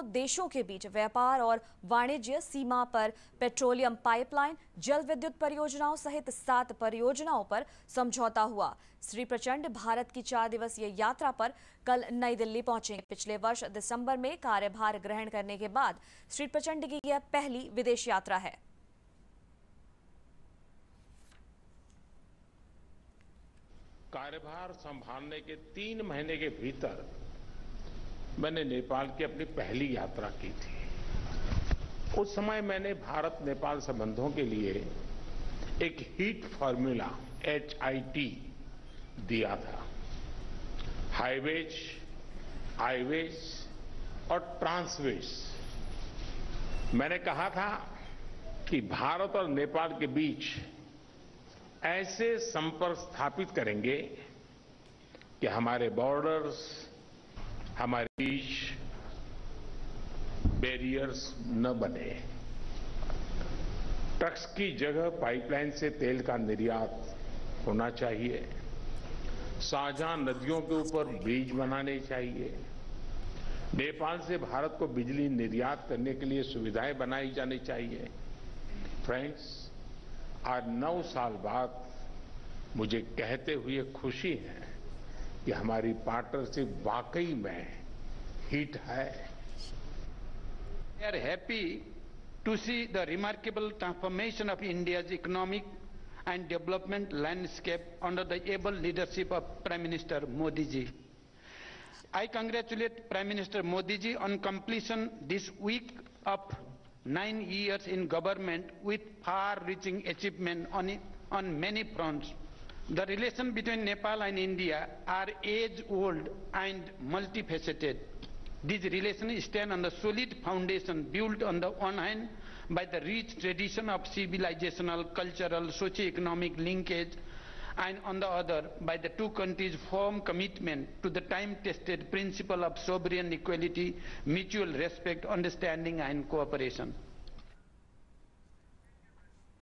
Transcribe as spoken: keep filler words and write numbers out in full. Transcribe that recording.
देशों के बीच व्यापार और वाणिज्य सीमा पर पेट्रोलियम पाइपलाइन, जल विद्युत परियोजनाओं सहित सात परियोजनाओं पर समझौता हुआ। श्री प्रचंड भारत की चार दिवसीय यात्रा पर कल नई दिल्ली पहुंचेंगे। पिछले वर्ष दिसंबर में कार्यभार ग्रहण करने के बाद श्री प्रचंड की यह पहली विदेश यात्रा है। कार्यभार संभालने के तीन महीने के भीतर मैंने नेपाल की अपनी पहली यात्रा की थी। उस समय मैंने भारत नेपाल संबंधों के लिए एक hit formula H I T दिया था। हाईवेज, आईवेज और ट्रांसवेज। मैंने कहा था कि भारत और नेपाल के बीच ऐसे संपर्क स्थापित करेंगे कि हमारे बॉर्डर्स, हमारे बीच बैरियर्स न बने। ट्रक्स की जगह पाइपलाइन से तेल का निर्यात होना चाहिए। साझा नदियों के ऊपर ब्रिज बनाने चाहिए। नेपाल से भारत को बिजली निर्यात करने के लिए सुविधाएं बनाई जानी चाहिए। फ्रेंड्स, आज नौ साल बाद मुझे कहते हुए खुशी है कि हमारी पार्टनरशिप वाकई में हिट है। We are happy to see the remarkable transformation of India's economic and development landscape under the able leadership of Prime Minister Modi ji. I congratulate Prime Minister Modi ji on completion this week of nine years in government with far-reaching achievement on, on many fronts. The relations between Nepal and India are age-old and multifaceted. These relations stand on the solid foundation built on the one hand by the rich tradition of civilizational, cultural, socio-economic linkage, and on the other by the two countries' firm commitment to the time-tested principle of sovereign equality, mutual respect, understanding and cooperation.